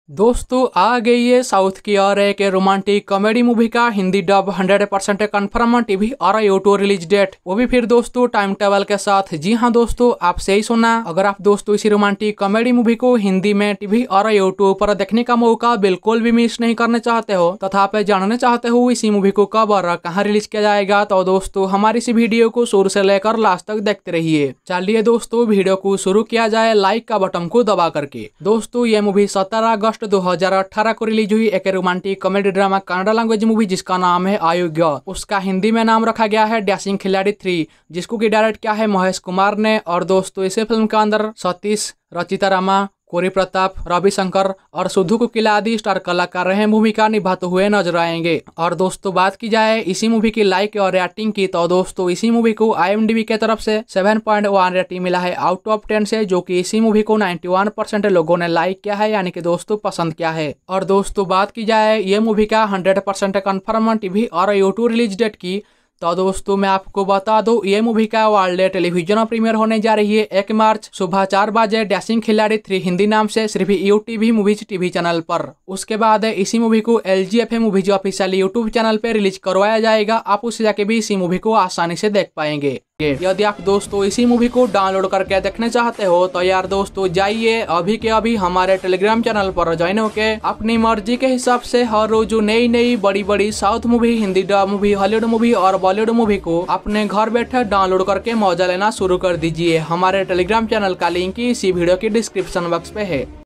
दोस्तों आ गई है साउथ की और एक रोमांटिक कॉमेडी मूवी का हिंदी डब 100% कंफर्म टीवी और यूट्यूब रिलीज डेट, वो भी फिर दोस्तों टाइम टेबल के साथ। जी हां दोस्तों, आप सही सुना। अगर आप दोस्तों इसी रोमांटिक कॉमेडी मूवी को हिंदी में टीवी और यूट्यूब पर देखने का मौका बिल्कुल भी मिस नहीं करने चाहते हो तथा आप जानने चाहते हो इसी मूवी को कब और कहाँ रिलीज किया जाएगा, तो दोस्तों हमारी इसी वीडियो को शुरू से लेकर लास्ट तक देखते रहिए। चलिए दोस्तों वीडियो को शुरू किया जाए लाइक का बटन को दबा करके। दोस्तों ये मूवी 17 अगस्त 2018 को रिलीज हुई एक romantic comedy drama Kannada language movie जिसका नाम है अयोग्य। उसका हिंदी में नाम रखा गया है डैशिंग खिलाड़ी 3, जिसको की डायरेक्ट किया है महेश कुमार ने। और दोस्तों इसे फिल्म के अंदर सतीश, रचिता रामा, कोरी प्रताप, रविशंकर और सुधु को खिलादी स्टार कलाकार रहे भूमिका निभाते हुए नजर आएंगे। और दोस्तों बात की जाए इसी मूवी की लाइक और रेटिंग की, तो दोस्तों इसी मूवी को IMDb के तरफ से 7.1 रेटिंग मिला है आउट ऑफ 10 से, जो कि इसी मूवी को 91% लोगों ने लाइक किया है, यानी कि दोस्तों पसंद किया है। और दोस्तों बात की जाए ये मूवी का 100% कन्फर्म टीवी और यूट्यूब रिलीज डेट की, तो दोस्तों मैं आपको बता दूं ये मूवी का वर्ल्ड टेलीविजन प्रीमियर होने जा रही है 1 मार्च सुबह 4 बजे डैशिंग खिलाड़ी 3 हिंदी नाम से सिर्फ UTV मूवीज टीवी चैनल पर। उसके बाद इसी मूवी को LGFA movies official YouTube channel पे रिलीज करवाया जाएगा। आप उसे जाके भी इसी मूवी को आसानी से देख पाएंगे। यदि आप दोस्तों इसी मूवी को डाउनलोड करके देखने चाहते हो तो यार दोस्तों जाइए अभी के अभी हमारे टेलीग्राम चैनल पर ज्वाइन होके अपनी मर्जी के हिसाब से हर रोज नई नई बड़ी बड़ी south movie, Hindi dub movie, Hollywood movie और बॉलीवुड मूवी को अपने घर बैठे डाउनलोड करके मजा लेना शुरू कर दीजिए। हमारे टेलीग्राम चैनल का लिंक इसी वीडियो की डिस्क्रिप्शन बॉक्स पे है।